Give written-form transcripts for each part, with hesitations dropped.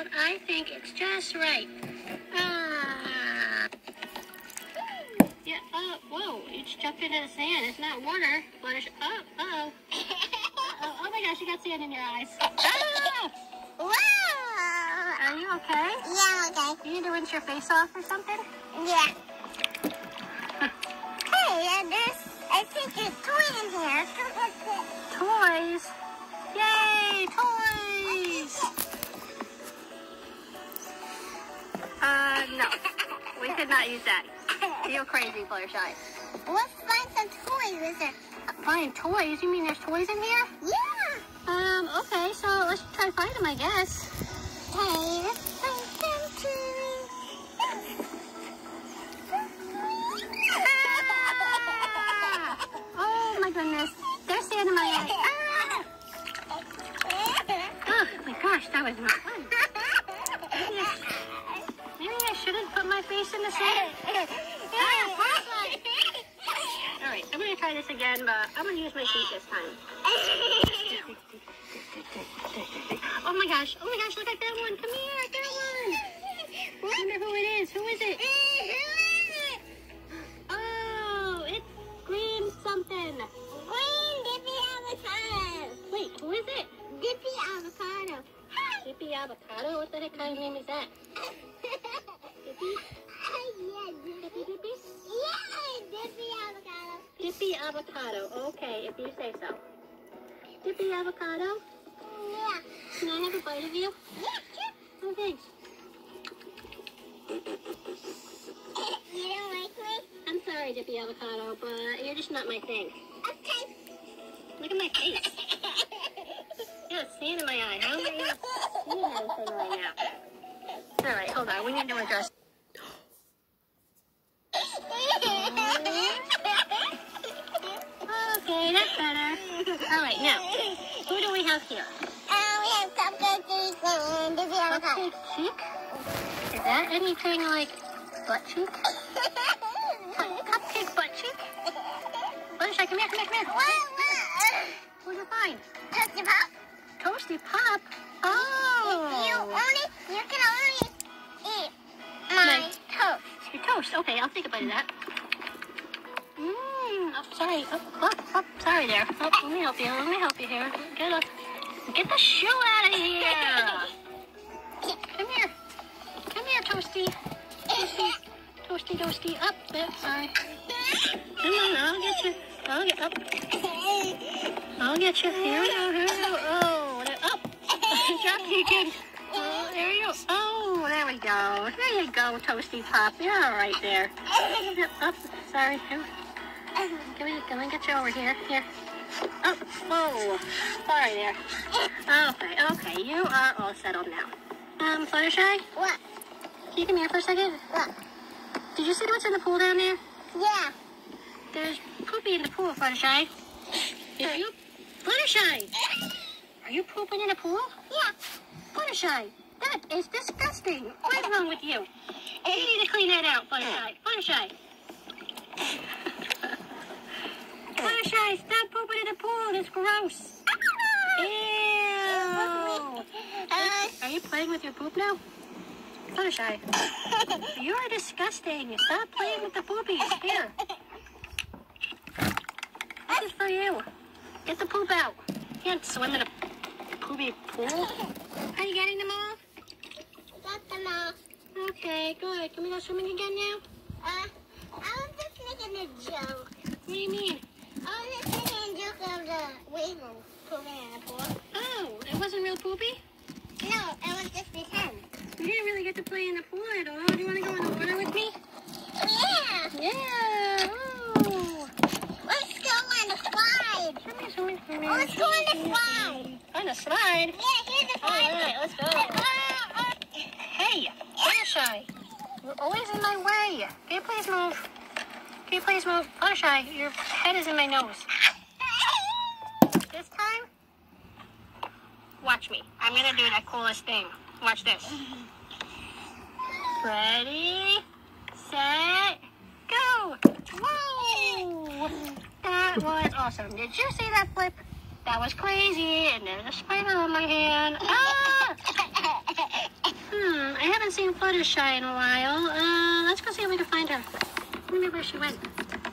cold. I think it's just right. Yeah, whoa, you just jumped into the sand. It's not water. Uh-oh. Oh my gosh, you got sand in your eyes. Ah! Whoa! Are you okay? Yeah, okay. You need to rinse your face off or something? Yeah. Hey, I think there's toys in here. Toys? Yay, toys! No. We could not use that. You're crazy, Fluttershy. Let's find some toys, is there? Find toys? You mean there's toys in here? Yeah. Okay, so let's try to find them, I guess. Hey, let's find some toys. Ah! Oh my goodness. There's sand in my eye. Ah! Oh my gosh, that was not fun. Maybe I shouldn't put my face in the sand. Alright, I'm going to try this again, but I'm going to use my feet this time. Oh my gosh, look at that one. Come here, that one. I wonder who it is. Who is it? Oh, it's green something. Green Dippy Avocado. Wait, who is it? Dippy Avocado. Dippy Avocado? What the heck kind of name is that? Dippy? Dippy? Yeah, Dippy Avocado. Dippy Avocado. Okay, if you say so. Dippy Avocado? Yeah. Can I have a bite of you? Yeah, sure. Oh, thanks. You don't like me? I'm sorry, Dippy Avocado, but you're just not my thing. Okay. Look at my face. Yeah, sand in my eye. How am I not seeing anything right now? Alright, hold on. We need to address. Okay, that's better. Alright, now, who do we have here? We have Cupcake Cheek and Dippy Avocado. Cupcake Cheek? Is that anything like butt cheek? Cupcake butt cheek? Fluttershy, come here. What'd you find? Toasty Pop. Toasty Pop? Oh! You can only eat my toast. Your toast. Okay, I'll take a bite of that. Oh, sorry. Oh, sorry there. Oh, let me help you here. Get the shoe out of here. Come here, Toasty. Toasty. Up. Sorry. No, I'll get you. I'll get you. Here we go. Oh, up. Drop you again. Oh, there you go. Oh, there we go. There you go, Toasty Pop. You're all right there. Up. Sorry. Can we get you over here? Here. Oh, whoa. Sorry there. Okay. You are all settled now. Fluttershy? What? Can you come here for a second? What? Did you see what's in the pool down there? Yeah. There's poopy in the pool, Fluttershy. Fluttershy! Are you pooping in a pool? Yeah. Fluttershy, that is disgusting. What is wrong with you? You need to clean that out, Fluttershy. Fluttershy, stop pooping in the pool. That's gross. Ew. Are you playing with your poop now? Fluttershy, you are disgusting. Stop playing with the poopies. Here. This is for you. Get the poop out. You can't swim in a poopy pool. Are you getting them all? Got them all. Okay, good. Can we go swimming again now? I was just making a joke. What do you mean? I was just making a joke of the weasel pooping in the pool. Oh, it wasn't real poopy? No, it was just pretend. You didn't really get to play in the pool at all. Do you want to go in the water with me? Yeah. Yeah. Ooh. Let's go on the slide. Come here. Let's go on the slide. On the slide? Yeah, here's the slide. All right, let's go. Hey, Fluttershy, you're always in my way. Can you please move? Fluttershy, your head is in my nose. This time, watch me. I'm going to do the coolest thing. Watch this. Ready, set, go. Whoa! That was awesome. Did you see that flip? That was crazy. And there's a spider on my hand. Ah! I haven't seen Fluttershy in a while. Let's go see if we can find her. Maybe where she went.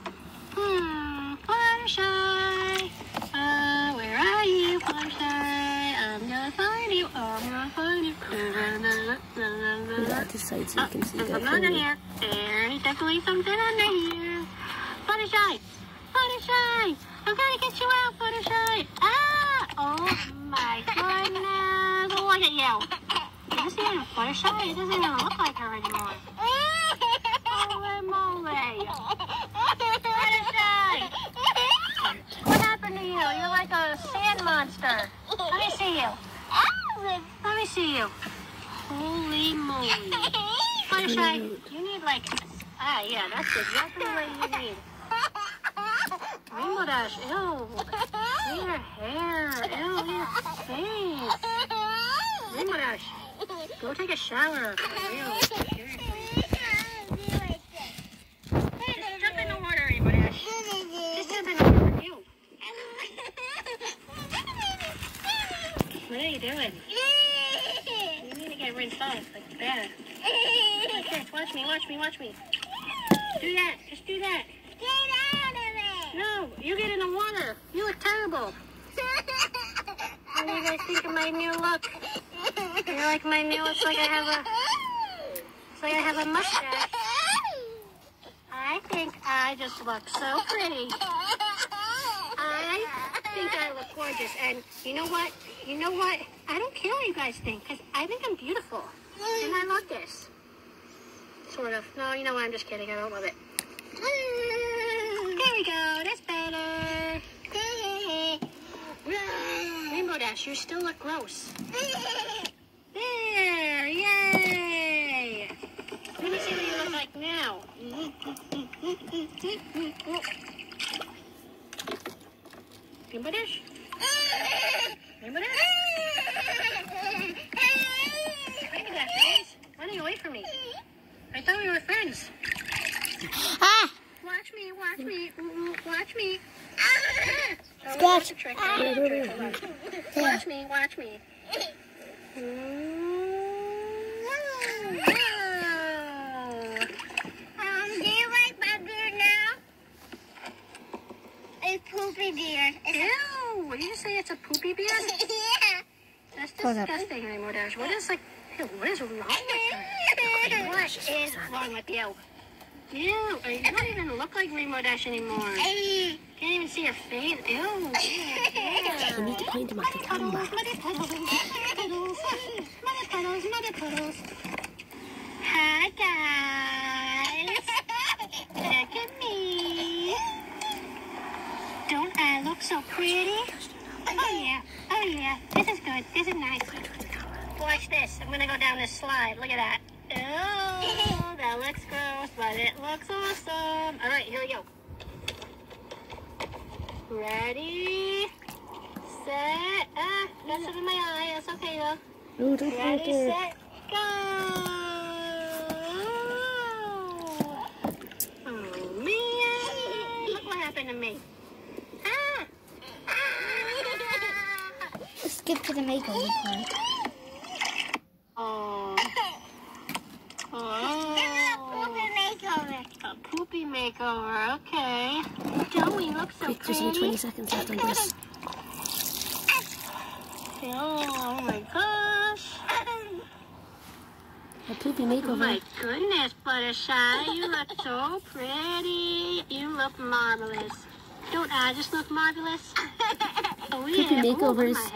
Fluttershy. Where are you, Fluttershy? I'm gonna find you. I'm gonna find you. Look at this side so you can see that Something under here. There's definitely something under here. Fluttershy. Fluttershy. I'm gonna get you out, Fluttershy. Ah! Oh my goodness. Look at you. Is this even Fluttershy? It doesn't even look like her anymore. Holy moly. Fluttershy. What happened to you? You're like a sand monster. Let me see you. Let me see you. Holy moly. Fluttershy, you need like... Ah, yeah, that's exactly what you need. Rainbow Dash, ew. Look at your hair. Ew, look at your face. Rainbow Dash, go take a shower. For real. Just jump in the water, Rainbow Dash. Just jump in the water. Ew. What are you doing? You need to get rinsed off like that. Like this. Watch me, watch me, watch me. Do that. Just do that. Get out of it! No, you get in the water. You look terrible. What do you guys think of my new look? You like my new? It's like I have a mustache. I think I just look so pretty. I think I look gorgeous. And you know what? You know what? I don't care what you guys think, because I think I'm beautiful. And I love this. Sort of. No, you know what? I'm just kidding. I don't love it. There we go. That's better. Rainbow Dash, you still look gross. There. Yay. Let me see what you look like now. Rainbow Dash? Rainbow Dash? Rainbow Dash, please. Running away from me. I thought we were friends. Ah! Watch me, watch me, watch me. Scratch. Watch me, watch me. Do you like my beard now? It's poopy beard. Ew, what did you say? It's a poopy beard? Yeah. That's disgusting, Rainbow Dash. What is like? What is wrong with her? What is wrong with you? Ew, you don't even look like Rainbow Dash anymore. Can't even see your face. Ew. You need to point them at the camera. Mother puddles. Hi, guys. Look at me. Don't I look so pretty? Oh, yeah. Oh, yeah. This is good. This is nice. Watch this. I'm going to go down this slide. Look at that. Oh, that looks gross, but it looks awesome. All right, here we go. Ready, set, got something in my eye. That's okay, though. No, don't Ready, forget. set, go. Oh, man. Look what happened to me. Ah. Let's skip to the makeover part. Oh. A poopy makeover. A poopy makeover, okay. Don't we look so Quick, there's only 20 seconds left on this. Oh my gosh. A poopy Oh makeover. my goodness, Fluttershy. You look so pretty. You look marvelous. Don't I just look marvelous? Oh, yeah. Poopy Oh, makeovers. my